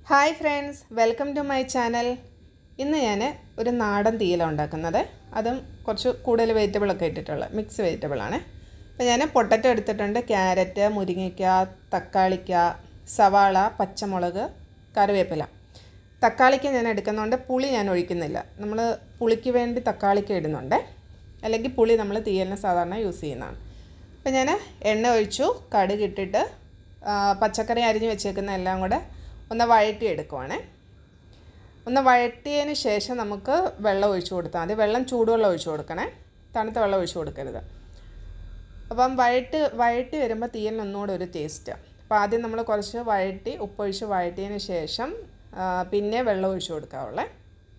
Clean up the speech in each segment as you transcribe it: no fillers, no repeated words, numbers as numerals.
Hi friends, welcome to my channel. ഇന്ന് ഞാൻ ഒരു നാടൻ തീയലാണ് ഉണ്ടാക്കുന്നത്. അതും കുറച്ച് കൂടുതൽ വെജിറ്റബിളൊക്കെ ഇട്ടിട്ടുള്ള മിക്സ് വെജിറ്റബിളാണ്. അപ്പോൾ ഞാൻ പൊട്ടറ്റോ എടുത്തിട്ടുണ്ട്, ക്യാരറ്റ്, മുരിങ്ങയ്ക്ക, തക്കാളിക്ക, സവാള, പച്ചമുളക്, കറിവേപ്പില. തക്കാളിക്ക് ഞാൻ എടുക്കുന്നതുകൊണ്ട് പുളി ഞാൻ ഒഴിക്കുന്നില്ല. നമ്മൾ പുളിക്ക് വേണ്ടി തക്കാളിക്ക് ഇടുന്നുണ്ട്, അല്ലെങ്കിൽ പുളി നമ്മൾ തീയലിന് സാധാരണ യൂസ് ചെയ്യുന്നതാണ്. അപ്പോൾ ഞാൻ എണ്ണ ഒഴിച്ചു, കടുക് ഇട്ടിട്ട് പച്ചക്കറി അരിഞ്ഞ് വെച്ചേക്കുന്ന എല്ലാം കൂടെ ഒന്ന് വഴറ്റിയെടുക്കുവാണ്. ഒന്ന് വഴറ്റിയതിന് ശേഷം നമുക്ക് വെള്ളം ഒഴിച്ചു കൊടുത്താൽ മതി. വെള്ളം ചൂടുവെള്ളം ഒഴിച്ചു കൊടുക്കണേ, തണുത്ത വെള്ളം ഒഴിച്ചു കൊടുക്കരുത്. അപ്പം വഴറ്റി വരുമ്പോൾ തീയലിന് ഒന്നുകൂടെ ഒരു ടേസ്റ്റ്. അപ്പോൾ ആദ്യം നമ്മൾ കുറച്ച് വഴറ്റി ഉപ്പൊഴിച്ച് വഴറ്റിയതിന് ശേഷം പിന്നെ വെള്ളം ഒഴിച്ചു കൊടുക്കാവുള്ളേ.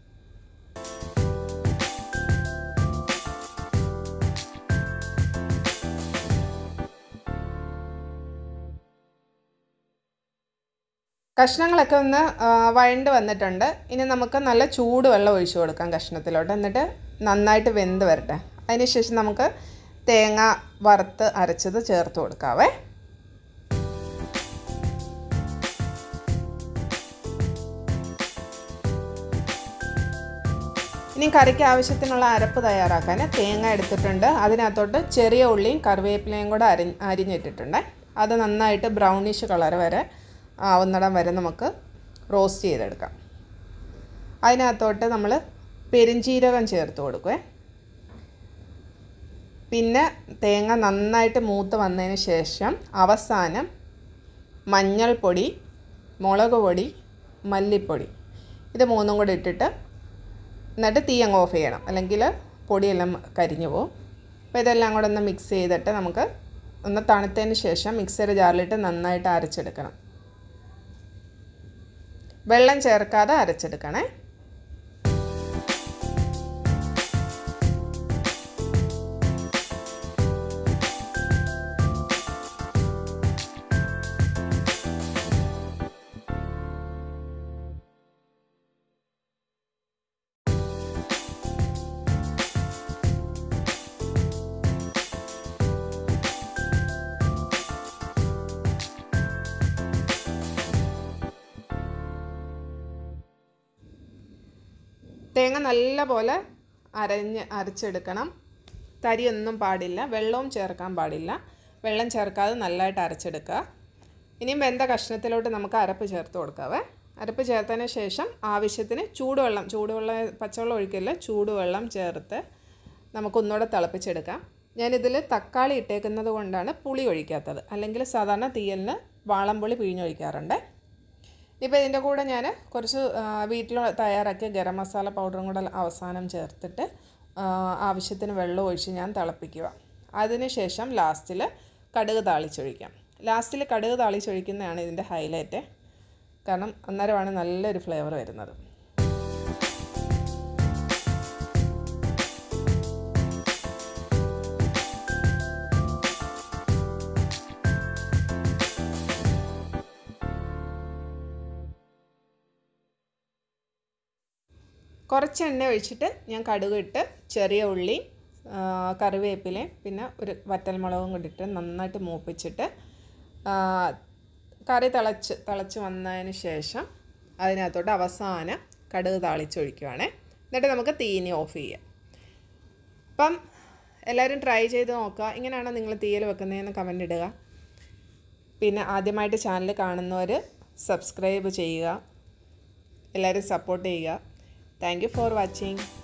കഷ്ണങ്ങളൊക്കെ ഒന്ന് വഴണ്ട് വന്നിട്ടുണ്ട്. ഇനി നമുക്ക് നല്ല ചൂടുവെള്ളം ഒഴിച്ചു കൊടുക്കാം കഷ്ണത്തിലോട്ട്. എന്നിട്ട് നന്നായിട്ട് വെന്ത് വരട്ടെ. അതിന് ശേഷം നമുക്ക് തേങ്ങ വറുത്ത് അരച്ചത് ചേർത്ത് കൊടുക്കാവേ. ഇനി കറിക്ക് ആവശ്യത്തിനുള്ള അരപ്പ് തയ്യാറാക്കാൻ തേങ്ങ എടുത്തിട്ടുണ്ട്. അതിനകത്തോട്ട് ചെറിയ ഉള്ളിയും കറിവേപ്പിലയും കൂടെ അരിഞ്ഞിട്ടിട്ടുണ്ട്. അത് നന്നായിട്ട് ബ്രൗണിഷ് കളർ വരെ ആവുന്നിടം വരെ നമുക്ക് റോസ്റ്റ് ചെയ്തെടുക്കാം. അതിനകത്തോട്ട് നമ്മൾ പെരുംജീരകം ചേർത്ത് കൊടുക്കുവേ. പിന്നെ തേങ്ങ നന്നായിട്ട് മൂത്ത് വന്നതിന് ശേഷം അവസാനം മഞ്ഞൾപ്പൊടി, മുളക് പൊടി, മല്ലിപ്പൊടി, ഇത് മൂന്നും കൂടി ഇട്ടിട്ട് എന്നിട്ട് തീ അങ്ങ് ഓഫ് ചെയ്യണം, അല്ലെങ്കിൽ പൊടിയെല്ലാം കരിഞ്ഞു പോകും. അപ്പോൾ ഇതെല്ലാം കൂടെ ഒന്ന് മിക്സ് ചെയ്തിട്ട് നമുക്ക് ഒന്ന് തണുത്തതിന് ശേഷം മിക്സിയുടെ ജാറിലിട്ട് നന്നായിട്ട് അരച്ചെടുക്കണം. വെള്ളം ചേർക്കാതെ അരച്ചെടുക്കണേ. തേങ്ങ നല്ല പോലെ അരച്ചെടുക്കണം. തരിയൊന്നും പാടില്ല, വെള്ളവും ചേർക്കാൻ പാടില്ല. വെള്ളം ചേർക്കാതെ നല്ലതായിട്ട് അരച്ചെടുക്കുക. ഇനിയും വെന്ത കഷ്ണത്തിലോട്ട് നമുക്ക് അരപ്പ് ചേർത്ത് കൊടുക്കാവേ. അരപ്പ് ചേർത്തതിന് ശേഷം ആവശ്യത്തിന് ചൂടുവെള്ളം പച്ചവെള്ളം ഒഴിക്കില്ല, ചൂടുവെള്ളം ചേർത്ത് നമുക്കൊന്നുകൂടെ തിളപ്പിച്ചെടുക്കാം. ഞാനിതിൽ തക്കാളി ഇട്ടേക്കുന്നത് കൊണ്ടാണ് പുളി ഒഴിക്കാത്തത്, അല്ലെങ്കിൽ സാധാരണ തീയലിന് വാളംപുളി പിഴിഞ്ഞൊഴിക്കാറുണ്ട്. ഇപ്പോൾ ഇതിൻ്റെ കൂടെ ഞാൻ കുറച്ച് വീട്ടിൽ തയ്യാറാക്കിയ ഗരം മസാല പൗഡറും കൂടെ അവസാനം ചേർത്തിട്ട് ആവശ്യത്തിന് വെള്ളം ഒഴിച്ച് ഞാൻ തിളപ്പിക്കുക. അതിനുശേഷം ലാസ്റ്റിൽ കടുക് താളിച്ചൊഴിക്കാം. ലാസ്റ്റിൽ കടുക് താളിച്ചൊഴിക്കുന്നതാണ് ഇതിൻ്റെ ഹൈലൈറ്റ്, കാരണം അന്നേരമാണ് നല്ലൊരു ഫ്ലേവർ വരുന്നത്. കുറച്ച് എണ്ണ ഒഴിച്ചിട്ട് ഞാൻ കടുക് ഇട്ട് ചെറിയ ഉള്ളി, കറിവേപ്പിലയും പിന്നെ ഒരു വറ്റൽമുളകും കൂടി ഇട്ട് നന്നായിട്ട് മൂപ്പിച്ചിട്ട് കറി തിളച്ച് വന്നതിന് ശേഷം അതിനകത്തോട്ട് അവസാനം കടുക് താളിച്ചൊഴിക്കുവാണ്. എന്നിട്ട് നമുക്ക് തീനി ഓഫ് ചെയ്യാം. അപ്പം എല്ലാവരും ട്രൈ ചെയ്ത് നോക്കുക. ഇങ്ങനെയാണോ നിങ്ങൾ തീയൽ വെക്കുന്നതെന്ന് കമൻ്റ് ഇടുക. പിന്നെ ആദ്യമായിട്ട് ചാനൽ കാണുന്നവർ സബ്സ്ക്രൈബ് ചെയ്യുക. എല്ലാവരും സപ്പോർട്ട് ചെയ്യുക. Thank you for watching.